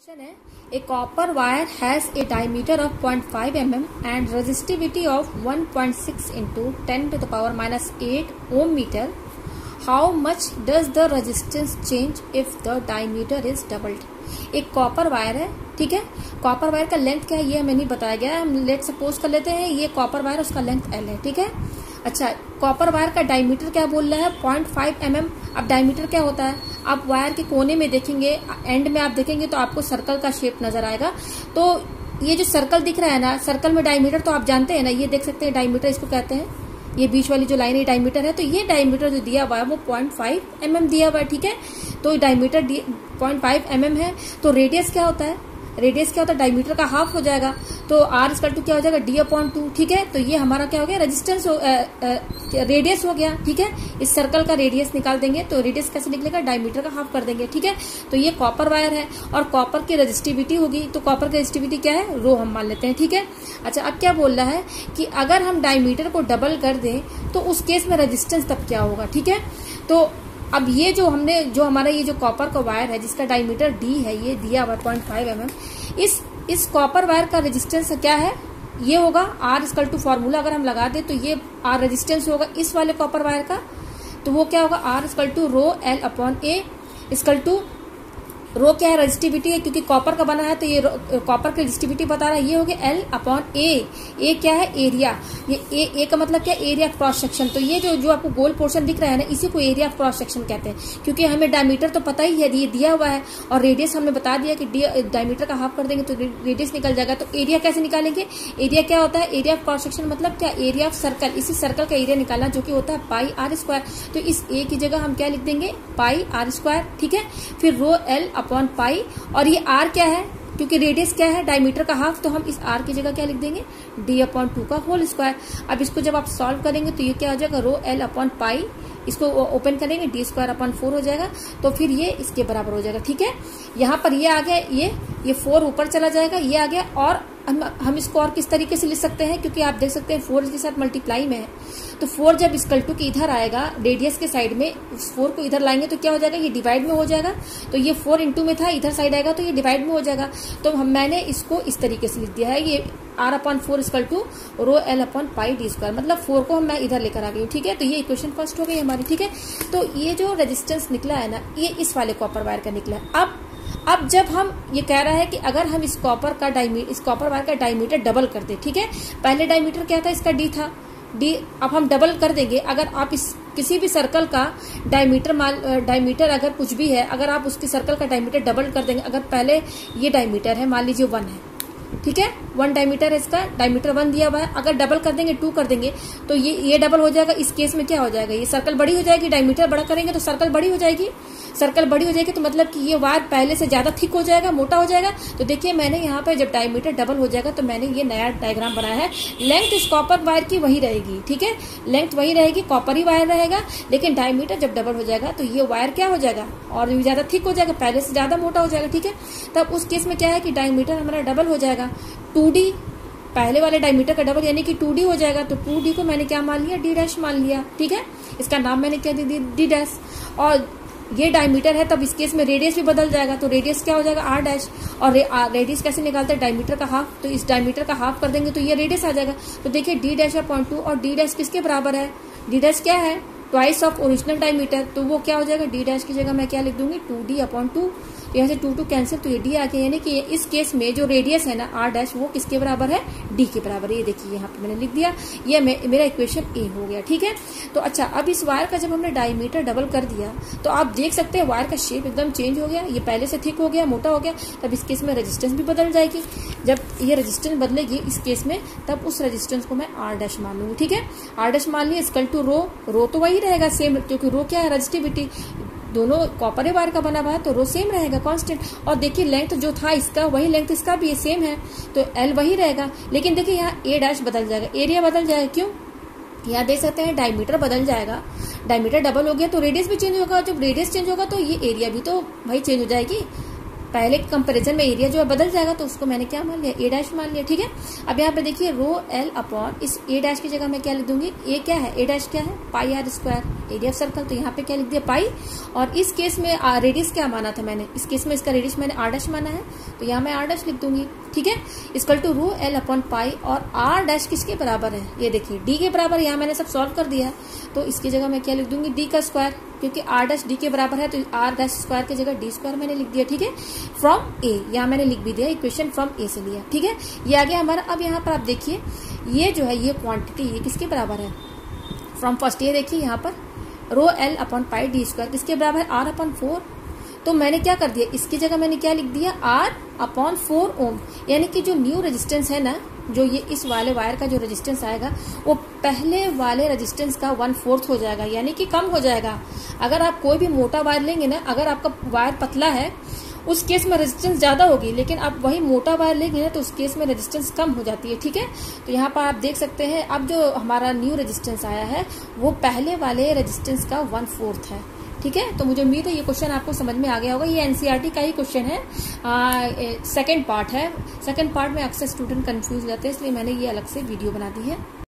Question है a copper wire has a diameter of 0.5 mm and resistivity of 1.6 into 10 to the power minus 8 ohm meter. How much does the resistance change if the diameter is doubled. एक copper wire है, ठीक है। Copper wire का length क्या है ये हमें नहीं बताया गया है। हम लेट सपोज कर लेते हैं ये कॉपर वायर, उसका लेंथ L है, ठीक है। अच्छा, कॉपर वायर का डायमीटर क्या बोल रहा है 0.5 mm। अब डायमीटर क्या होता है, आप वायर के कोने में देखेंगे, एंड में आप देखेंगे तो आपको सर्कल का शेप नजर आएगा। तो ये जो सर्कल दिख रहा है ना, सर्कल में डायमीटर तो आप जानते हैं ना, ये देख सकते हैं डायमीटर इसको कहते हैं। ये बीच वाली जो लाइन है डायमीटर है, तो ये डायमीटर जो दिया हुआ है वो 0.5 mm दिया हुआ है, ठीक है। तो डायमीटर 0.5 mm है। तो रेडियस क्या होता है, रेडियस क्या होता है, डायमीटर का हाफ हो जाएगा। तो R इक्वल टू क्या हो जाएगा D/2, ठीक है। तो ये हमारा क्या हो गया, रेजिस्टेंस रेडियस हो गया, ठीक है। इस सर्कल का रेडियस निकाल देंगे तो रेडियस कैसे निकलेगा, डायमीटर का हाफ कर देंगे, ठीक है। तो ये कॉपर वायर है और कॉपर की रेजिस्टिविटी होगी, तो कॉपर की रेजिस्टिविटी क्या है, रो हम मान लेते हैं, ठीक है। अच्छा, अब क्या बोल रहा है कि अगर हम डायमीटर को डबल कर दें तो उस केस में रेजिस्टेंस तब क्या होगा, ठीक है। तो अब ये जो हमारा ये जो कॉपर का वायर है जिसका डायमीटर D है, ये दिया हुआ 0.5 mm, इस कॉपर वायर का रेजिस्टेंस क्या है, ये होगा R इक्वल टू फॉर्मूला अगर हम लगा दे तो ये R रेजिस्टेंस होगा इस वाले कॉपर वायर का। तो वो क्या होगा, R equal to rho L/A equal to rho क्या है, रेजिस्टिविटी है, क्योंकि कॉपर का बना है तो ये कॉपर की रेजिस्टिविटी बता रहा है, ये हो गया L/A। ए क्या है, एरिया। ये ए का मतलब क्या, एरिया ऑफ क्रॉस सेक्शन। तो ये जो आपको गोल पोर्शन दिख रहा है ना, इसी को एरिया ऑफ क्रॉस सेक्शन कहते हैं। क्योंकि हमें डायमीटर तो पता ही है, ये दिया हुआ है, और रेडियस हमने बता दिया कि डायमीटर का हाफ कर देंगे तो रेडियस निकल जाएगा। तो एरिया कैसे निकालेंगे, एरिया क्या होता है, एरिया ऑफ क्रॉस सेक्शन मतलब क्या, एरिया ऑफ सर्कल। इसी सर्कल का एरिया निकालना जो कि होता है πr²। तो इस ए की जगह हम क्या लिख देंगे, πr², ठीक है। फिर रो L/π, और ये R क्या है, क्योंकि रेडियस क्या है, डायमीटर का हाफ, तो हम इस R की जगह क्या लिख देंगे, D/2 का होल स्क्वायर। अब इसको जब आप सॉल्व करेंगे तो ये क्या हो जाएगा, रो L/π, इसको ओपन करेंगे D²/4 हो जाएगा। तो फिर ये इसके बराबर हो जाएगा, ठीक है। यहाँ पर ये आ गया, ये 4 ऊपर चला जाएगा, ये आ गया। और हम इसको और किस तरीके से लिख सकते हैं, क्योंकि आप देख सकते हैं 4 इसके साथ मल्टीप्लाई में है, तो 4 जब इक्वल टू की इधर आएगा रेडियस के साइड में, 4 को इधर लाएंगे तो क्या हो जाएगा, ये डिवाइड में हो जाएगा। तो ये 4 इंटू में था, इधर साइड आएगा तो ये डिवाइड में हो जाएगा। तो मैंने इसको इस तरीके से लिख दिया है, ये R/4 equal to row L/π D², मतलब 4 को मैं इधर लेकर आ गई हूँ, ठीक है। तो ये इक्वेशन फर्स्ट हो गई हमारी, ठीक है। तो ये जो रेजिस्टेंस निकला है ना, ये इस वाले कॉपर वायर का निकला है। अब जब हम ये कह रहा है कि अगर हम इस कॉपर वायर का डायमीटर डबल कर दे, ठीक है। पहले डायमीटर क्या था, इसका D था, D अब हम डबल कर देंगे। अगर आप इस किसी भी सर्कल का डायमीटर अगर कुछ भी है, अगर आप उसके सर्कल का डायमीटर डबल कर देंगे, अगर पहले ये डायमीटर है, मान लीजिए 1 है, ठीक है, 1 डायमीटर है, इसका डायमीटर 1 दिया हुआ है। अगर डबल कर देंगे, 2 कर देंगे, तो ये डबल हो जाएगा। इस केस में क्या हो जाएगा, ये सर्कल बड़ी हो जाएगी, डायमीटर बड़ा करेंगे तो सर्कल बड़ी हो जाएगी। सर्कल बड़ी हो जाएगी तो मतलब कि ये वायर पहले से ज्यादा थिक हो जाएगा, मोटा हो जाएगा। तो देखिए मैंने यहाँ पे जब डायमीटर डबल हो जाएगा तो मैंने ये नया डायग्राम बनाया है। लेंथ इस कॉपर वायर की वही रहेगी, ठीक है, लेंथ वही रहेगी, कॉपर ही वायर रहेगा, लेकिन डायमीटर जब डबल हो जाएगा तो ये वायर क्या हो जाएगा, और भी ज्यादा थिक हो जाएगा, पहले से ज्यादा मोटा हो जाएगा, ठीक है। तब उस केस में क्या है कि डायमीटर हमारा डबल हो जाएगा, 2D, पहले वाले डायमीटर का डबल यानी कि 2D हो जाएगा। तो 2D को मैंने क्या मान लिया, D' मान लिया, ठीक है। इसका नाम मैंने क्या दे दिया, D'। और ये डायमीटर है, तब इस केस में रेडियस भी बदल जाएगा, तो रेडियस क्या हो जाएगा, R'। और रेडियस कैसे निकालते हैं, डायमीटर का हाफ, तो इस डायमीटर का हाफ कर देंगे तो ये रेडियस आ जाएगा। तो देखिए D'/2, और D' किसके बराबर है, D' क्या है, ट्वाइस ऑफ ओरिजिनल डायमीटर। तो वो क्या हो जाएगा, D' की जगह मैं क्या लिख दूंगी, 2D/2। तो यहाँ से 2 कैंसिल, तो ये D आ गया, यानी कि इस केस में जो रेडियस है ना R' वो किसके बराबर है, D के बराबर है। ये देखिए यहाँ पे मैंने लिख दिया, ये मेरा इक्वेशन A हो गया, ठीक है। तो अच्छा, अब इस वायर का जब हमने डायमीटर डबल कर दिया तो आप देख सकते हैं वायर का शेप एकदम चेंज हो गया, ये पहले से थिक हो गया, मोटा हो गया। तब इस केस में रेजिस्टेंस भी बदल जाएगी। जब ये रेजिस्टेंस बदलेगी इस केस में, तब उस रेजिस्टेंस को मैं R' मान लूंगी, ठीक है। R' मान लिया, इक्वल टू रो तो वही रहेगा सेम, क्योंकि रो क्या है, रेजिस्टिविटी, दोनों कॉपर वायर का बना हुआ है तो रो सेम रहेगा, कांस्टेंट। और देखिए लेंथ जो था इसका, वही लेंथ इसका भी सेम है, तो L वही रहेगा। लेकिन देखिए यहाँ A' बदल जाएगा, एरिया बदल जाएगा, क्यों, यहाँ देख सकते हैं डायमीटर बदल जाएगा, डायमीटर डबल हो गया तो रेडियस भी चेंज होगा। जब रेडियस चेंज होगा तो ये एरिया भी तो भाई चेंज हो जाएगी, पहले कंपैरिजन में एरिया जो है बदल जाएगा, तो उसको मैंने क्या मान लिया, ए डैश मान लिया। ठीक है, अब यहाँ पे देखिए रो एल अपॉन इस ए डैश की जगह मैं क्या लिख दूंगी, ए क्या है, ए डैश क्या है, pi r square area of circle, तो यहाँ पे क्या लिख दिया पाई। और इस केस में रेडियस क्या माना था मैंने, इस केस में इसका रेडियस मैंने आर डैश माना है, तो यहाँ मैं आर डैश लिख दूंगी। ठीक है, equal to rho L upon pi, और आर डैश किसके बराबर है, ये देखिए डी के बराबर। यहाँ मैंने सब सॉल्व कर दिया, तो इसकी जगह मैं क्या लिख दूंगी, डी का स्क्वायर, क्योंकि आर डैश डी के बराबर है, तो आर डैश स्क्वायर की जगह डी स्क्वायर मैंने लिख दिया। ठीक है, फ्रॉम ए, यहाँ मैंने लिख भी दिया, इक्वेशन फ्रॉम ए से लिया। ठीक है, ये आ गया हमारा। अब यहाँ पर आप देखिए ये जो है ये क्वांटिटी ये किसके बराबर है, फ्रॉम फर्स्ट ये देखिए यहाँ पर rho L upon pi d square किसके बराबर है, आर अपॉन 4। तो मैंने क्या कर दिया, इसकी जगह मैंने क्या लिख दिया, आर अपॉन 4 ओम, यानी कि जो न्यू रेजिस्टेंस है ना, जो ये इस वाले वायर का जो रेजिस्टेंस आएगा वो पहले वाले रेजिस्टेंस का 1/4 हो जाएगा, यानी कि कम हो जाएगा। अगर आप कोई भी मोटा वायर लेंगे ना, अगर आपका वायर पतला है उस केस में रेजिस्टेंस ज्यादा होगी, लेकिन आप वही मोटा वायर लेंगे ना तो उस केस में रेजिस्टेंस कम हो जाती है। ठीक है, तो यहाँ पर आप देख सकते हैं अब जो हमारा न्यू रेजिस्टेंस आया है वो पहले वाले रेजिस्टेंस का 1/4 है। ठीक है, तो मुझे उम्मीद है ये क्वेश्चन आपको समझ में आ गया होगा। ये एनसीईआरटी का ही क्वेश्चन है, सेकंड पार्ट है। सेकंड पार्ट में अक्सर स्टूडेंट कंफ्यूज रहते हैं, इसलिए मैंने ये अलग से वीडियो बना दी है।